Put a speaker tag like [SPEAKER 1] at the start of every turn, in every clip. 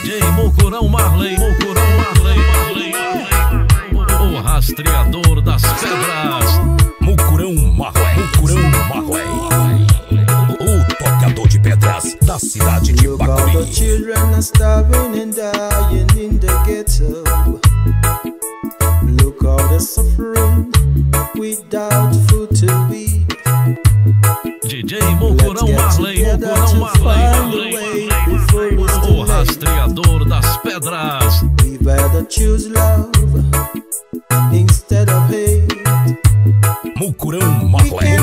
[SPEAKER 1] DJ Mucurão Marley, o rastreador das pedras.
[SPEAKER 2] Mucurão Marley, o tocador de pedras da cidade de Bacuri.
[SPEAKER 3] Look how the children are starving and dying in the ghetto. Look how they're suffering without food to eat.
[SPEAKER 1] DJ Mucurão Marley, o rastreador das pedras.
[SPEAKER 3] We better choose love instead of hate.
[SPEAKER 2] Mucurão Marley,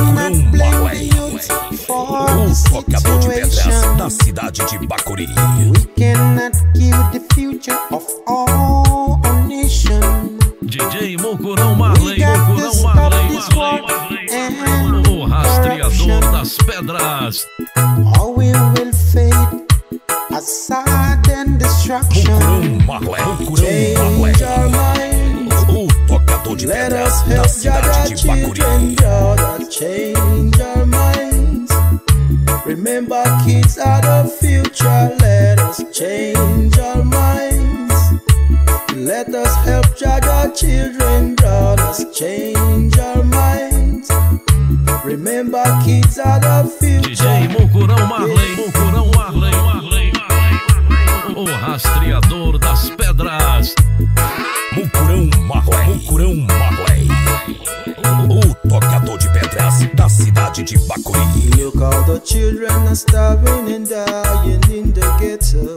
[SPEAKER 2] o tocador de pedras da cidade de Bacuri.
[SPEAKER 3] We cannot kill the future of all our nation.
[SPEAKER 1] DJ Mucurão Marley, o rastreador das pedras.
[SPEAKER 3] Or we will fade a sudden destruction. Change our minds.
[SPEAKER 2] O tocador de
[SPEAKER 3] Let
[SPEAKER 2] pedras
[SPEAKER 3] us
[SPEAKER 2] da
[SPEAKER 3] help
[SPEAKER 2] cidade de Bacuri.
[SPEAKER 3] children, brother, change our minds. Remember, kids are the future. Let us change our minds. Let us help our children, brothers, change our minds. Remember, kids are the future.
[SPEAKER 1] DJ Mucurão Marley, o rastreador das pedras.
[SPEAKER 2] Mucurão Marley, o tocador de pedras da cidade de Bacuri.
[SPEAKER 3] Look how the children are starving and dying in the ghetto.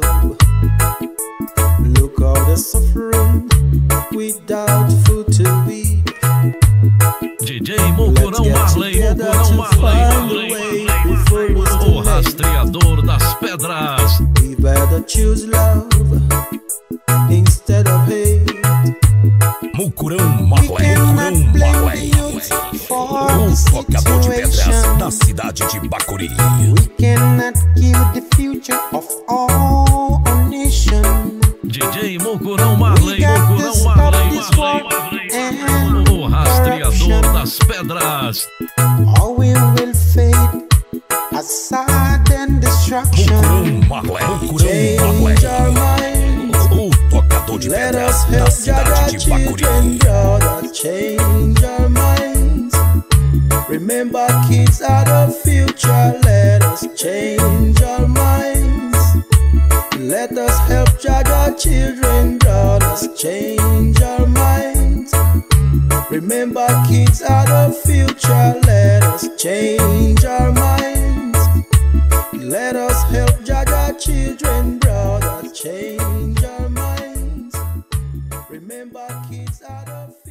[SPEAKER 3] Look how they're suffering without food to eat.
[SPEAKER 1] DJ Mucurão Marley, o rastreador das pedras.
[SPEAKER 3] We better choose love instead of hate.
[SPEAKER 2] Mucurão Marley, o tocador de pedras da cidade de Bacuri.
[SPEAKER 3] We cannot kill the future of all our nation.
[SPEAKER 1] DJ Mucurão Marley, o rastreador das pedras.
[SPEAKER 3] Or we will fade a sudden destruction. Change our minds.
[SPEAKER 2] O tocador de
[SPEAKER 3] Let
[SPEAKER 2] pedras
[SPEAKER 3] us
[SPEAKER 2] da
[SPEAKER 3] help our
[SPEAKER 2] cidade de Bacuri.
[SPEAKER 3] children, brother, change our minds. Remember, kids are the future. Let us change our minds. Let us help our children, brothers, change our minds. Remember, kids are the future. Let us change our minds. Let us help our children, brothers, change our minds. Remember, kids are the future.